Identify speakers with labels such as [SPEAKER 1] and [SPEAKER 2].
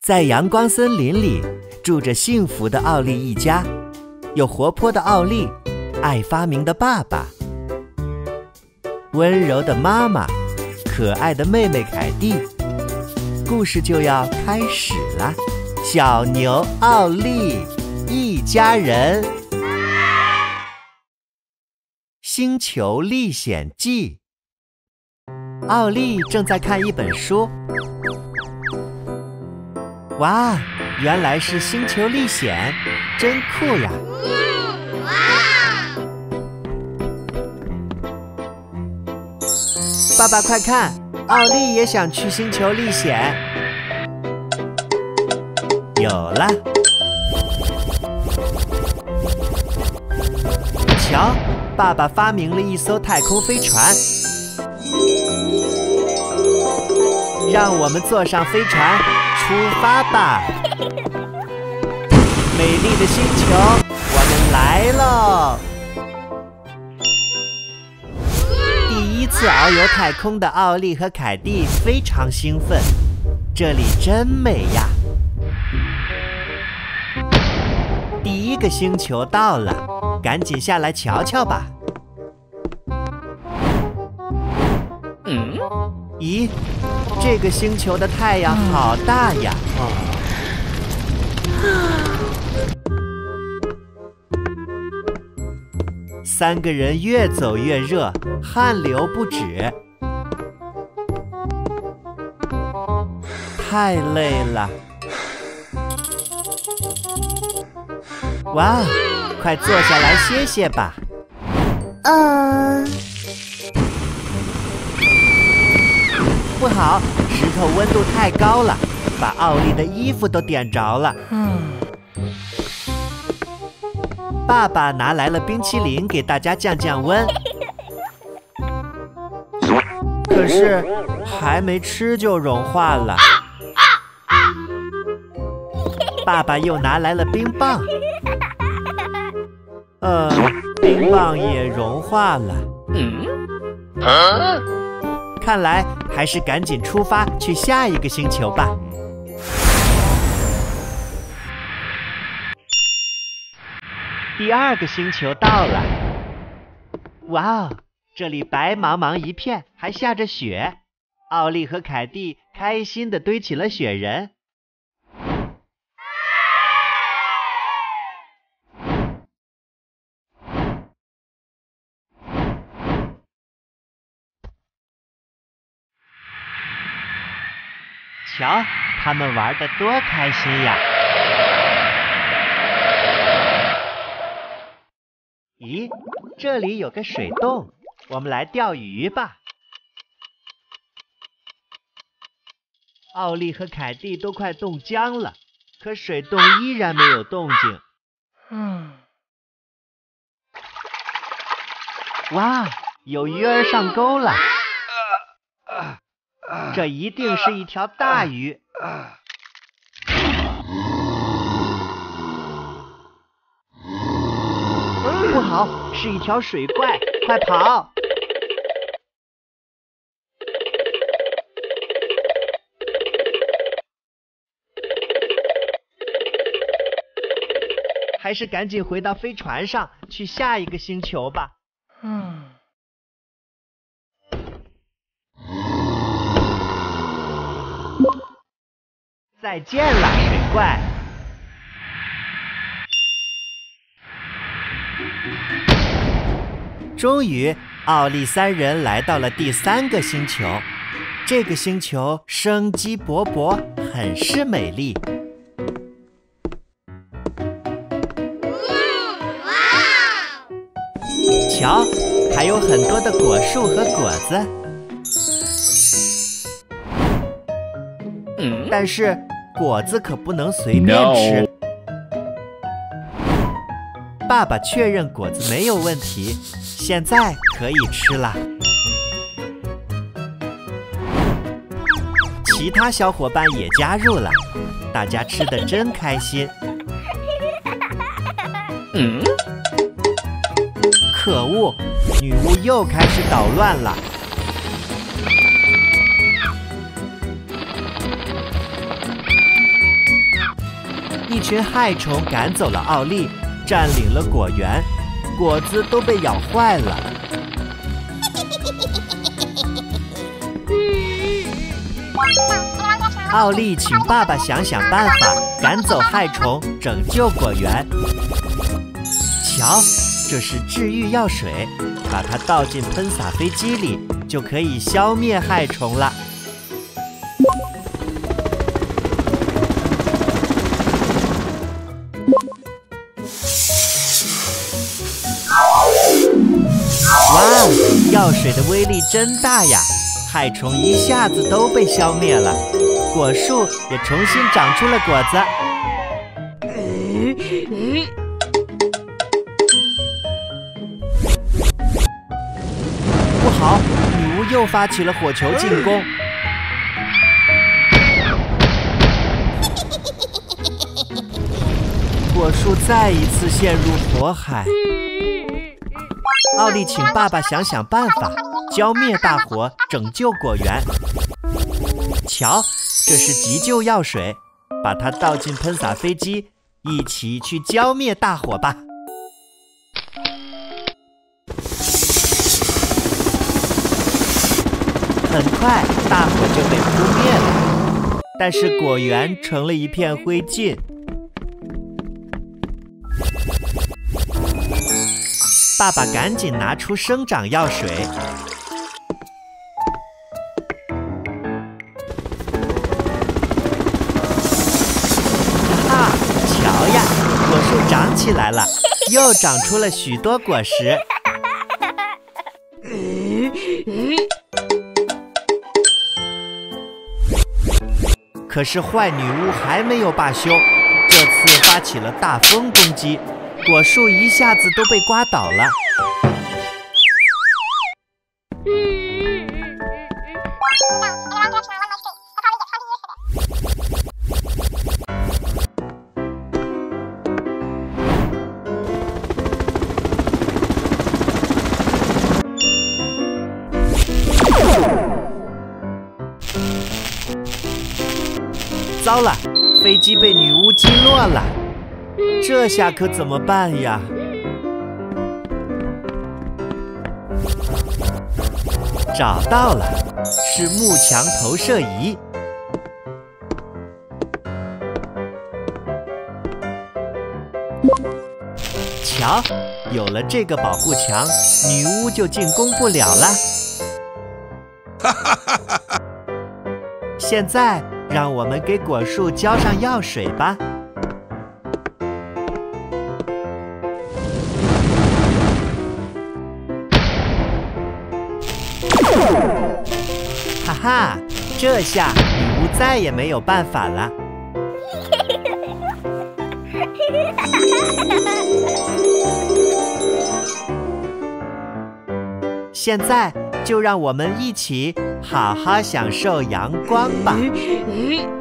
[SPEAKER 1] 在阳光森林里住着幸福的奥利一家，有活泼的奥利，爱发明的爸爸，温柔的妈妈，可爱的妹妹凯蒂。故事就要开始了。小牛奥利一家人，星球历险记。奥利正在看一本书。哇，原来是星球历险，真酷呀！爸爸快看，奥利也想去星球历险。有了，瞧，爸爸发明了一艘太空飞船，让我们坐上飞船出发吧！美丽的星球，我们来喽！第一次遨游太空的奥利和凯蒂非常兴奋，这里真美呀！第一个星球到了，赶紧下来瞧瞧吧。咦，这个星球的太阳好大呀！三个人越走越热，汗流不止，太累了。哇，快坐下来歇歇吧。不好，石头温度太高了，把奥利的衣服都点着了。爸爸拿来了冰淇淋给大家降降温，可是还没吃就融化了。爸爸又拿来了冰棒，冰棒也融化了。看来还是赶紧出发去下一个星球吧。第二个星球到了，哇哦，这里白茫茫一片，还下着雪。奥利和凯蒂开心地堆起了雪人。瞧，他们玩得多开心呀！咦，这里有个水洞，我们来钓鱼吧。奥利和凯蒂都快冻僵了，可水洞依然没有动静。哇，有鱼儿上钩了！这一定是一条大鱼。不好，是一条水怪，快跑！还是赶紧回到飞船上，去下一个星球吧。再见了，水怪！终于，奥利三人来到了第三个星球。这个星球生机勃勃，很是美丽。瞧，还有很多的果树和果子。但是果子可不能随便吃。爸爸确认果子没有问题，现在可以吃了。其他小伙伴也加入了，大家吃得真开心。可恶，女巫又开始捣乱了。 一群害虫赶走了奥利，占领了果园，果子都被咬坏了。奥利请爸爸想想办法，赶走害虫，拯救果园。瞧，这是治愈药水，把它倒进喷洒飞机里，就可以消灭害虫了。哇，药水的威力真大呀！害虫一下子都被消灭了，果树也重新长出了果子。不好，女巫又发起了火球进攻。果树再一次陷入火海。奥利请爸爸想想办法，浇灭大火，拯救果园。瞧，这是急救药水，把它倒进喷洒飞机，一起去浇灭大火吧。很快，大火就被扑灭了，但是果园成了一片灰烬。爸爸赶紧拿出生长药水，哈，瞧呀，果树长起来了，又长出了许多果实。可是坏女巫还没有罢休，这次发起了大风攻击。果树一下子都被刮倒了。糟了，飞机被女巫击落了。这下可怎么办呀？找到了，是幕墙投射仪。瞧，有了这个保护墙，女巫就进攻不了了。现在，让我们给果树浇上药水吧。哈哈，这下女巫再也没有办法了。现在就让我们一起好好享受阳光吧。